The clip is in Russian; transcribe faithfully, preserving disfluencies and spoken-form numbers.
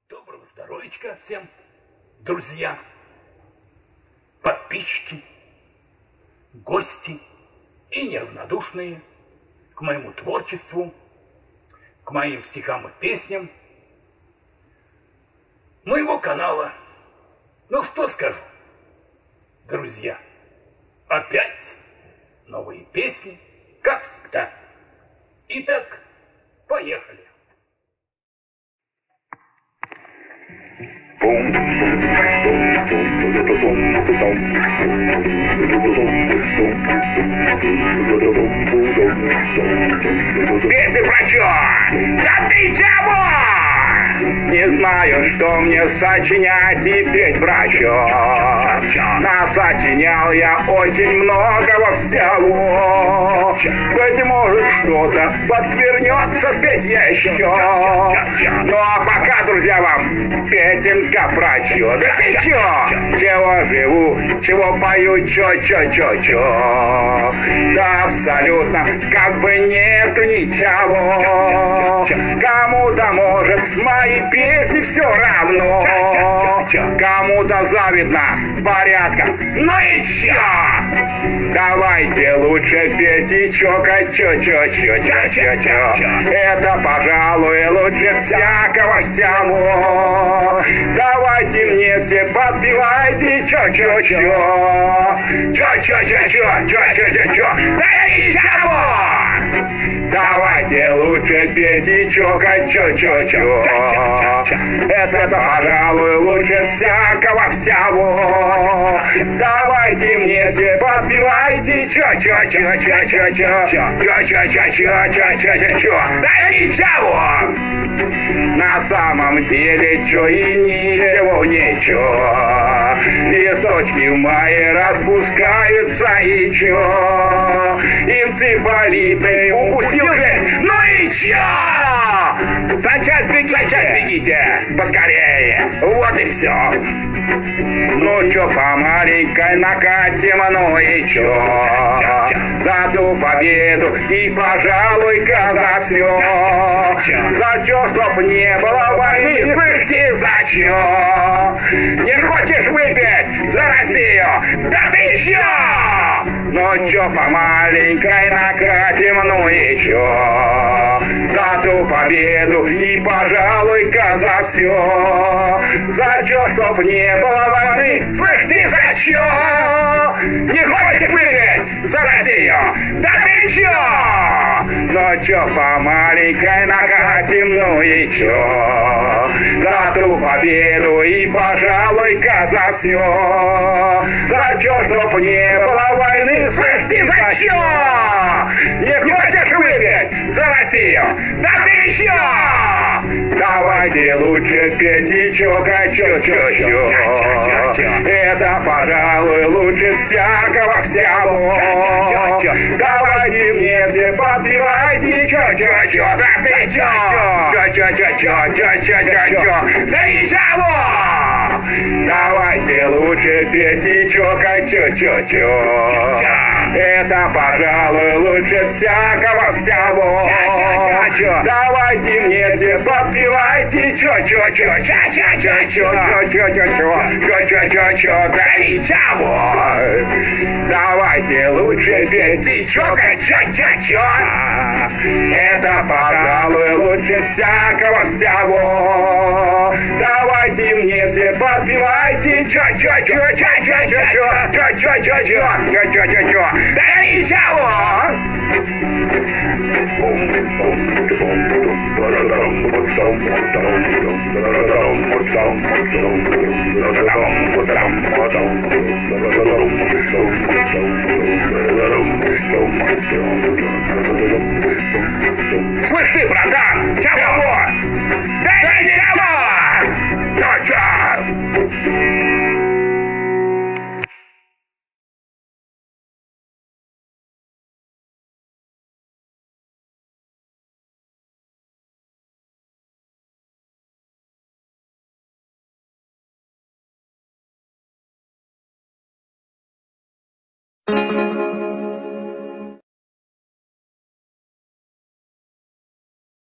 Доброго здоровичка всем, друзья, подписчики, гости и неравнодушные к моему творчеству, к моим стихам и песням моего канала. Ну что скажу, друзья, опять новые песни, как всегда. Итак, поехали. Песня про чё? Да ты чего? Не знаю, что мне сочинять и петь про чё. Насочинял я очень многого всего. Быть может, что-то подвернется спеть еще. Ну а пока, друзья, вам песенка про чё. Да ты чё? Чего живу, чего пою, чё, чё, чё, чё. Да абсолютно как бы нету ничего. Кому-то может мои песни все равно. Кому-то завидно порядка. Ну и чё? Давайте лучше петь и чокать, чё, чё, чё, чё, чё, чё. Это, пожалуй, лучше всякого всего. Давайте мне все подпевайте, чё, чё, чё. Чё, чё, чё, чё, чё, чё, чё, чё. Да и чего? Давайте лучше петь и чокать, чё, чё, чё. Это, пожалуй, лучше всякого всего. Давайте мне все подпевайте, чё, чё, чё, чё, чё, чё. Чё, чё, чё, чё, чё, чё, чё, чё. Да ничего! На самом деле, чё и ничего, ничего. Листочки в мае распускаются и чё. Энцефалиты укусил же, ну и чё? Сейчас бегите, сейчас бегите, поскорее, вот и все. Ну чё, по маленькой накатим, ну и чё? За ту победу и, пожалуй-ка, за все. За чё, чтоб не было войны, слышь ты, за чё? Не хочешь выпить за Россию? Да ты чё? Ну чё, по маленькой накатим, ну и чё? За ту победу и, пожалуй-ка, за все. За чё, чтоб не было войны, слышь ты, за чё? Не хочешь выиграть за Россию? Да ты чё? Ну чё, по маленькой накатим, ну и чё? За ту победу и, пожалуй-ка, за все. За чё, чтоб не было войны, слышь ты, за чё? Не хочешь выиграть за Россию? Да ты чё? Давайте лучше петь и чокать, чё, чё, чё. Это, пожалуй, лучше всякого всего. Давайте мне все подпевайте, чё, чё, чё. Да ты чё? Чё, чё, чё, чё, чё, чё, чё, чё. Да ничего! Давайте лучше петь и чокать, чё, чё, чё. Это, пожалуй, лучше всякого всего. Давайте мне все подпевайте, чё, чё, чё, чё, чё, чё, чё, чё, чё, чё, чё, чё, чё, да ничего. Давайте лучше петь и чокать, чё, чё, чё. Это, пожалуй, лучше всякого всего. Давайте мне все подпевайте, чё, чё, чё, чё, чё, чё, чё, чё, чё, чё, чё, чё, чё, чё, да ничего. Слышь ты, братан, чего? Да ничего! Чё-чё? Thank you.